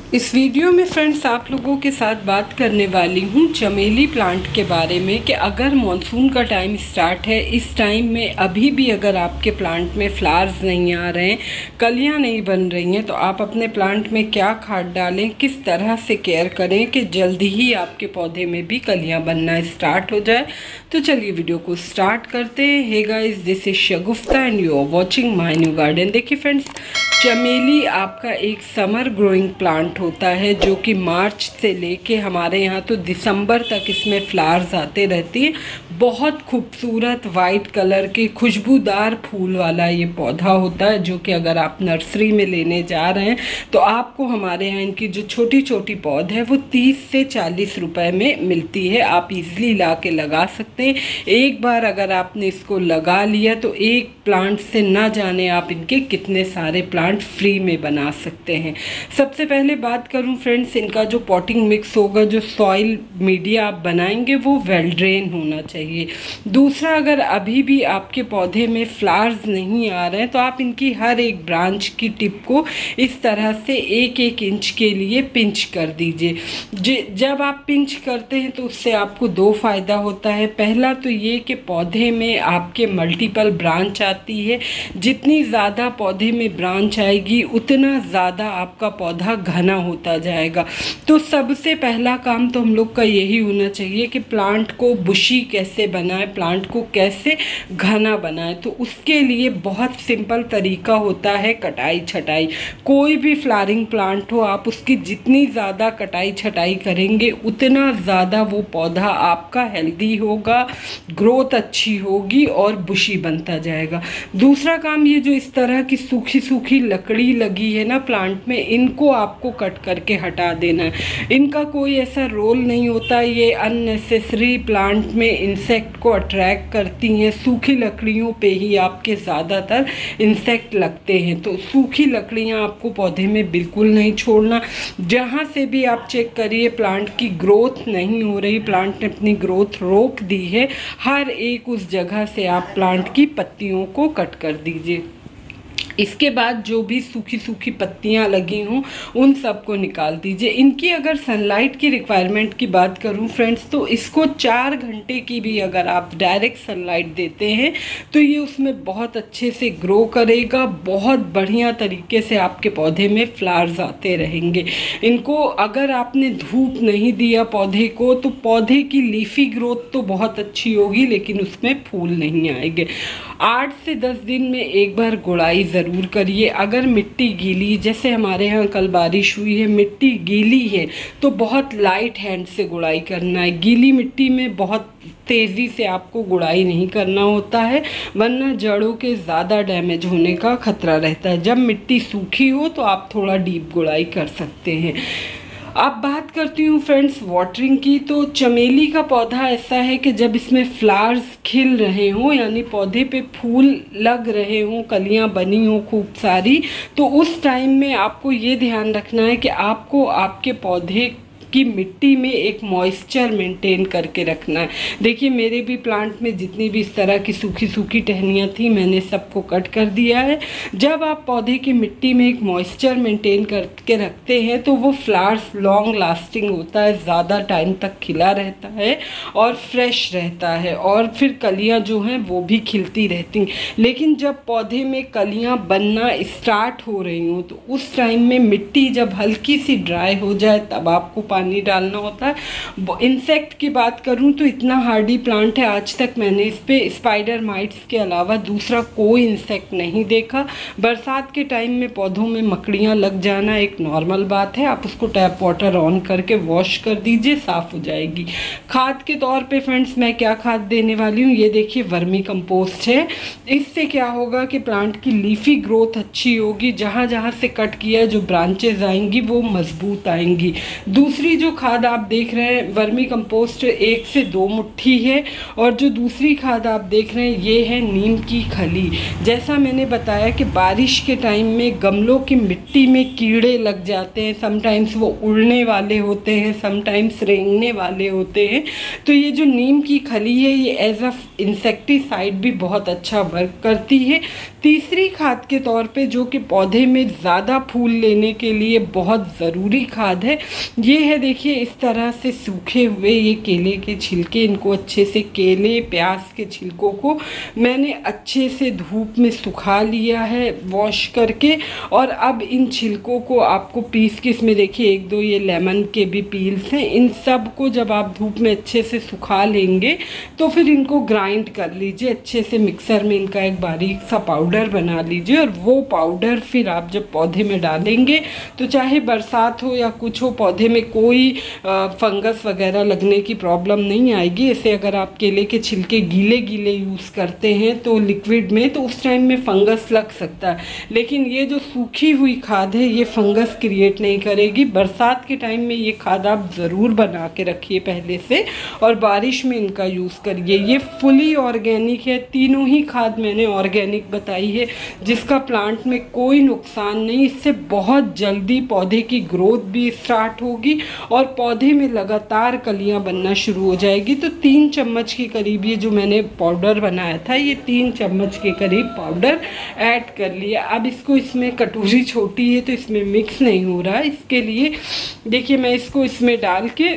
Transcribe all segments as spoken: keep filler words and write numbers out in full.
इस वीडियो में फ्रेंड्स आप लोगों के साथ बात करने वाली हूँ चमेली प्लांट के बारे में कि अगर मॉनसून का टाइम स्टार्ट है, इस टाइम में अभी भी अगर आपके प्लांट में फ्लावर्स नहीं आ रहे हैं, कलियाँ नहीं बन रही हैं, तो आप अपने प्लांट में क्या खाद डालें, किस तरह से केयर करें कि जल्दी ही आपके पौधे में भी कलियाँ बनना स्टार्ट हो जाए। तो चलिए वीडियो को स्टार्ट करते हैं। Hey guys, this is Shagufta and you are watching my new garden. देखिए फ्रेंड्स, चमेली आपका एक समर ग्रोइंग प्लांट होता है जो कि मार्च से लेके हमारे यहाँ तो दिसंबर तक इसमें फ्लावर्स आते रहती है। बहुत खूबसूरत वाइट कलर के खुशबूदार फूल वाला ये पौधा होता है जो कि अगर आप नर्सरी में लेने जा रहे हैं तो आपको हमारे यहाँ इनकी जो छोटी छोटी पौध है वो तीस से चालीस रुपए में मिलती है। आप इजीली ला के लगा सकते हैं। एक बार अगर आपने इसको लगा लिया तो एक प्लांट से ना जाने आप इनके कितने सारे प्लांट फ्री में बना सकते हैं। सबसे पहले बात करूं फ्रेंड्स, इनका जो पॉटिंग मिक्स होगा, जो सॉइल मीडिया आप बनाएंगे वो वेल ड्रेन होना चाहिए। दूसरा, अगर अभी भी आपके पौधे में फ्लावर्स नहीं आ रहे हैं तो आप इनकी हर एक ब्रांच की टिप को इस तरह से एक एक इंच के लिए पिंच कर दीजिए। जब आप पिंच करते हैं तो उससे आपको दो फायदा होता है। पहला तो ये कि पौधे में आपके मल्टीपल ब्रांच आती है। जितनी ज़्यादा पौधे में ब्रांच आएगी उतना ज़्यादा आपका पौधा घना होता जाएगा। तो सबसे पहला काम तो हम लोग का यही होना चाहिए कि प्लांट को बुशी कैसे बनाए, प्लांट को कैसे घना बनाए। तो उसके लिए बहुत सिंपल तरीका होता है कटाई छटाई। कोई भी फ्लावरिंग प्लांट हो, आप उसकी जितनी ज़्यादा कटाई छटाई करेंगे उतना ज़्यादा वो पौधा आपका हेल्दी होगा, ग्रोथ अच्छी होगी और बुशी बनता जाएगा। दूसरा काम, ये जो इस तरह की सूखी सूखी लकड़ी लगी है ना प्लांट में, इनको आपको कट करके हटा देना है। इनका कोई ऐसा रोल नहीं होता। ये अननेसेसरी प्लांट में इंसेक्ट को अट्रैक्ट करती हैं। सूखी लकड़ियों पे ही आपके ज़्यादातर इंसेक्ट लगते हैं। तो सूखी लकड़ियां आपको पौधे में बिल्कुल नहीं छोड़ना। जहाँ से भी आप चेक करिए प्लांट की ग्रोथ नहीं हो रही, प्लांट ने अपनी ग्रोथ रोक दी है, हर एक उस जगह से आप प्लांट की पत्तियों को कट कर दीजिए। इसके बाद जो भी सूखी सूखी पत्तियां लगी हों उन सबको निकाल दीजिए। इनकी अगर सनलाइट की रिक्वायरमेंट की बात करूं फ्रेंड्स, तो इसको चार घंटे की भी अगर आप डायरेक्ट सनलाइट देते हैं तो ये उसमें बहुत अच्छे से ग्रो करेगा। बहुत बढ़िया तरीके से आपके पौधे में फ्लावर्स आते रहेंगे। इनको अगर आपने धूप नहीं दिया पौधे को तो पौधे की लीफी ग्रोथ तो बहुत अच्छी होगी लेकिन उसमें फूल नहीं आएंगे। आठ से दस दिन में एक बार गुड़ाई ज़रूर करिए। अगर मिट्टी गीली, जैसे हमारे यहाँ कल बारिश हुई है, मिट्टी गीली है तो बहुत लाइट हैंड से गुड़ाई करना है। गीली मिट्टी में बहुत तेज़ी से आपको गुड़ाई नहीं करना होता है वरना जड़ों के ज़्यादा डैमेज होने का खतरा रहता है। जब मिट्टी सूखी हो तो आप थोड़ा डीप गुड़ाई कर सकते हैं। अब बात करती हूँ फ्रेंड्स वाटरिंग की। तो चमेली का पौधा ऐसा है कि जब इसमें फ्लावर्स खिल रहे हों, यानी पौधे पे फूल लग रहे हों, कलियाँ बनी हों खूब सारी, तो उस टाइम में आपको ये ध्यान रखना है कि आपको आपके पौधे की मिट्टी में एक मॉइस्चर मेंटेन करके रखना है। देखिए मेरे भी प्लांट में जितनी भी इस तरह की सूखी सूखी टहनियाँ थी मैंने सबको कट कर दिया है। जब आप पौधे की मिट्टी में एक मॉइस्चर मेंटेन करके रखते हैं तो वो फ्लावर्स लॉन्ग लास्टिंग होता है, ज़्यादा टाइम तक खिला रहता है और फ्रेश रहता है और फिर कलियाँ जो हैं वो भी खिलती रहती हैं। लेकिन जब पौधे में कलियाँ बनना स्टार्ट हो रही हों तो उस टाइम में मिट्टी जब हल्की सी ड्राई हो जाए तब आपको पानी डालना होता है। इंसेक्ट की बात करूं तो इतना हार्डी प्लांट है, आज तक मैंने इस पे स्पाइडर माइट्स के अलावा दूसरा कोई इंसेक्ट नहीं देखा। बरसात के टाइम में पौधों में मकड़ियां लग जाना एक नॉर्मल बात है। आप उसको टैप वाटर ऑन करके वॉश कर दीजिए, साफ़ हो जाएगी। खाद के तौर पे फ्रेंड्स मैं क्या खाद देने वाली हूँ, ये देखिए वर्मी कंपोस्ट है। इससे क्या होगा कि प्लांट की लीफी ग्रोथ अच्छी होगी। जहाँ जहाँ से कट किया जो ब्रांचेज आएंगी वो मजबूत आएंगी। दूसरी दूसरी जो खाद आप देख रहे हैं वर्मी कंपोस्ट एक से दो मुट्ठी है, और जो दूसरी खाद आप देख रहे हैं ये है नीम की खली। जैसा मैंने बताया कि बारिश के टाइम में गमलों की मिट्टी में कीड़े लग जाते हैं, समटाइम्स वो उड़ने वाले होते हैं, समटाइम्स रेंगने वाले होते हैं, तो ये जो नीम की खली है ये एज अ इंसेक्टिसाइड भी बहुत अच्छा वर्क करती है। तीसरी खाद के तौर पे जो कि पौधे में ज़्यादा फूल लेने के लिए बहुत ज़रूरी खाद है, ये है देखिए इस तरह से सूखे हुए ये केले के छिलके। इनको अच्छे से, केले प्याज के छिलकों को मैंने अच्छे से धूप में सुखा लिया है वॉश करके, और अब इन छिलकों को आपको पीस के, इसमें देखिए एक दो ये लेमन के भी पील्स हैं, इन सब को जब आप धूप में अच्छे से सुखा लेंगे तो फिर इनको ग्राइंड कर लीजिए अच्छे से मिक्सर में, इनका एक बारीक सा पाउडर बना लीजिए, और वो पाउडर फिर आप जब पौधे में डालेंगे तो चाहे बरसात हो या कुछ हो, पौधे में कोई फंगस वगैरह लगने की प्रॉब्लम नहीं आएगी। ऐसे अगर आप केले के छिलके गीले गीले यूज़ करते हैं तो लिक्विड में, तो उस टाइम में फंगस लग सकता है, लेकिन ये जो सूखी हुई खाद है ये फंगस क्रिएट नहीं करेगी। बरसात के टाइम में ये खाद आप ज़रूर बना के रखिए पहले से, और बारिश में इनका यूज़ करिए। ये फुली ऑर्गेनिक है, तीनों ही खाद मैंने ऑर्गेनिक बताई है, जिसका प्लांट में कोई नुकसान नहीं। इससे बहुत जल्दी पौधे की ग्रोथ भी स्टार्ट होगी और पौधे में लगातार कलियां बनना शुरू हो जाएगी। तो तीन चम्मच के करीब ये जो मैंने पाउडर बनाया था, ये तीन चम्मच के करीब पाउडर ऐड कर लिया। अब इसको, इसमें कटोरी छोटी है तो इसमें मिक्स नहीं हो रहा, इसके लिए देखिए मैं इसको इसमें डाल के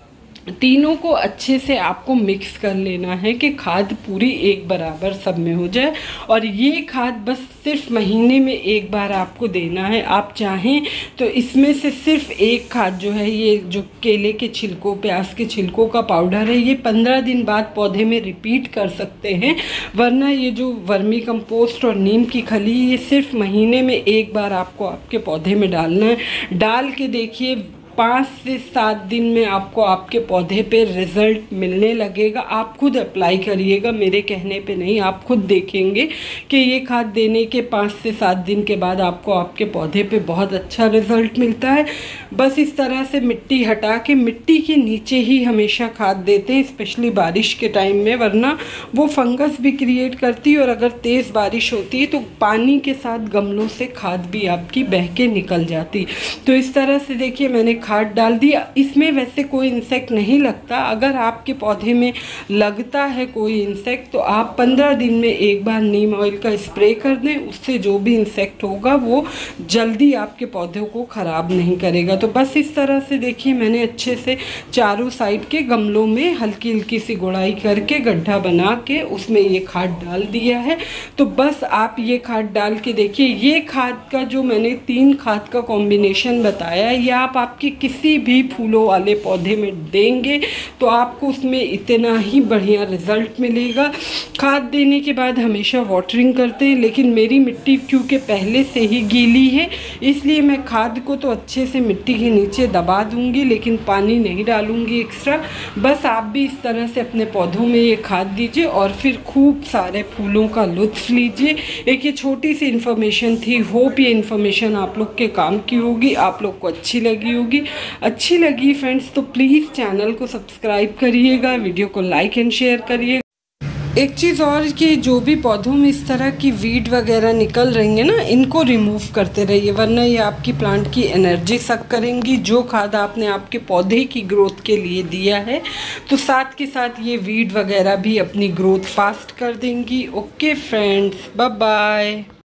तीनों को अच्छे से आपको मिक्स कर लेना है कि खाद पूरी एक बराबर सब में हो जाए। और ये खाद बस सिर्फ महीने में एक बार आपको देना है। आप चाहें तो इसमें से सिर्फ एक खाद जो है, ये जो केले के छिलकों, प्याज के छिलकों का पाउडर है, ये पंद्रह दिन बाद पौधे में रिपीट कर सकते हैं, वरना ये जो वर्मी कंपोस्ट और नीम की खली ये सिर्फ महीने में एक बार आपको आपके पौधे में डालना है। डाल के देखिए पाँच से सात दिन में आपको आपके पौधे पे रिज़ल्ट मिलने लगेगा। आप खुद अप्लाई करिएगा, मेरे कहने पे नहीं, आप खुद देखेंगे कि ये खाद देने के पाँच से सात दिन के बाद आपको आपके पौधे पे बहुत अच्छा रिज़ल्ट मिलता है। बस इस तरह से मिट्टी हटा के मिट्टी के नीचे ही हमेशा खाद देते हैं, स्पेशली बारिश के टाइम में, वरना वो फंगस भी क्रिएट करती है और अगर तेज़ बारिश होती है तो पानी के साथ गमलों से खाद भी आपकी बह के निकल जाती। तो इस तरह से देखिए मैंने खाद डाल दिया। इसमें वैसे कोई इंसेक्ट नहीं लगता, अगर आपके पौधे में लगता है कोई इंसेक्ट तो आप पंद्रह दिन में एक बार नीम ऑयल का स्प्रे कर दें, उससे जो भी इंसेक्ट होगा वो जल्दी आपके पौधों को ख़राब नहीं करेगा। तो बस इस तरह से देखिए मैंने अच्छे से चारों साइड के गमलों में हल्की हल्की सी गुड़ाई करके गड्ढा बना के उसमें ये खाद डाल दिया है। तो बस आप ये खाद डाल के देखिए, ये खाद का जो मैंने तीन खाद का कॉम्बिनेशन बताया, ये आप आपकी किसी भी फूलों वाले पौधे में देंगे तो आपको उसमें इतना ही बढ़िया रिज़ल्ट मिलेगा। खाद देने के बाद हमेशा वाटरिंग करते हैं, लेकिन मेरी मिट्टी क्योंकि पहले से ही गीली है इसलिए मैं खाद को तो अच्छे से मिट्टी के नीचे दबा दूंगी, लेकिन पानी नहीं डालूंगी एक्स्ट्रा। बस आप भी इस तरह से अपने पौधों में ये खाद दीजिए और फिर खूब सारे फूलों का लुत्फ़ लीजिए। एक ये छोटी सी इन्फॉर्मेशन थी, होप ये इन्फॉर्मेशन आप लोग के काम की होगी, आप लोग को अच्छी लगी होगी। अच्छी लगी फ्रेंड्स तो प्लीज़ चैनल को सब्सक्राइब करिएगा, वीडियो को लाइक एंड शेयर करिए। एक चीज़ और कि जो भी पौधों में इस तरह की वीड वगैरह निकल रही है ना, इनको रिमूव करते रहिए, वरना ये आपकी प्लांट की एनर्जी सक करेंगी। जो खाद आपने आपके पौधे की ग्रोथ के लिए दिया है तो साथ के साथ ये वीड वगैरह भी अपनी ग्रोथ फास्ट कर देंगी। Okay friends, bye bye.